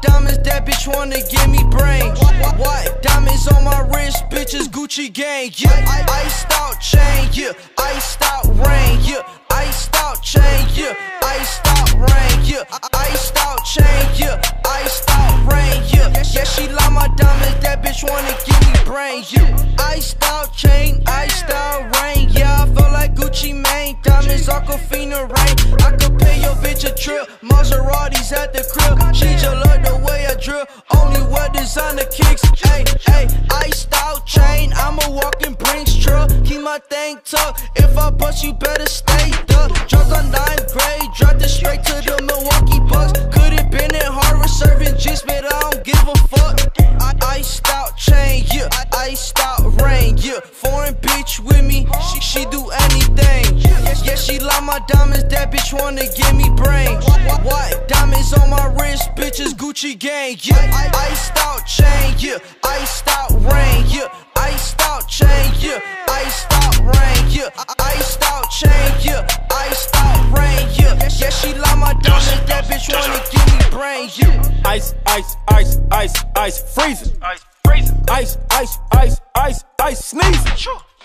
diamonds, that bitch wanna give me brain. What? Diamonds on my wrist, bitches Gucci gang, yeah. Iced out chain, yeah. Iced out rain, yeah. Iced out chain, yeah. Iced out rain, yeah. Iced out chain, yeah. Iced out rain, yeah. Yeah, she like my diamonds, that bitch wanna give me brain, yeah. Iced out chain, iced out rain, yeah. I feel like Gucci Mane, diamonds Aquafina rain. I could pay your bitch a trip, Maseratis at the crib. She just love the way I drill, only wear designer kicks. Ay, ay, iced out chain, I'm a walking Brinks truck. Keep my thing tucked, if I bust you better stay duck. Drunk on 9th grade, dropped it straight to the Milwaukee Bucks. Could've been in Harvard serving gist, but I don't give a fuck. Iced out chain, yeah. Iced out rain, yeah. Foreign bitch with me, she do anything. Yeah, she like my diamonds, that bitch wanna give me brain. What? Diamonds on my wrist, bitches Gucci gang, yeah. Iced out chain, yeah. Iced out rain, yeah. Iced out chain, yeah. Iced out rain, yeah. Iced out chain, yeah. Iced out rain, yeah. Yeah, she like my diamonds, that bitch wanna give me brain, yeah. Ice, ice, ice, ice, ice, freezing. Ice, freezing. Ice, ice, ice, ice, ice, sneezing.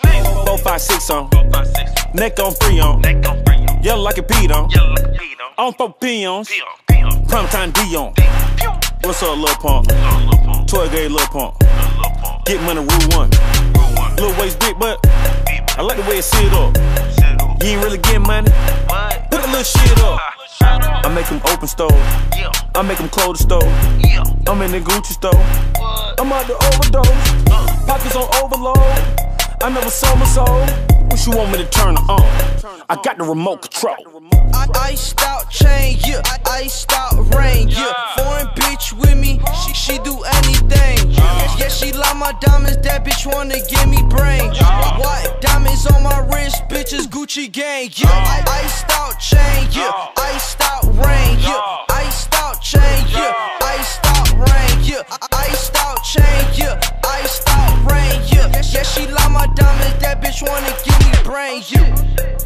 4, 5, 6 on. Neck on 3 on. Yellow like a peed on. On 4 peons. Primetime Dion. What's up, Lil Pump? 12 gauge Lil Pump. Get money, rule 1. Lil waist big, but I like the way it sit up. You ain't really getting money. Put a little shit up. I make them open stove. I make them close the stove. I'm in the Gucci store. I'm out to overdose. Pockets on overload. I never sold my soul. What you want me to turn her on? I got the remote control. Iced out chain, yeah. Iced out rain, yeah. Foreign bitch with me, she do anything. Yeah, she like my diamonds, that bitch wanna give me brain. What? Diamonds on my wrist, bitches Gucci gang, yeah. Iced out chain, yeah. Iced out rain, yeah. Iced out chain, yeah. Iced out rain, yeah. Iced out chain, yeah. Iced out rain, yeah. Yeah, she like my diamonds, that bitch wanna give me brain, yeah.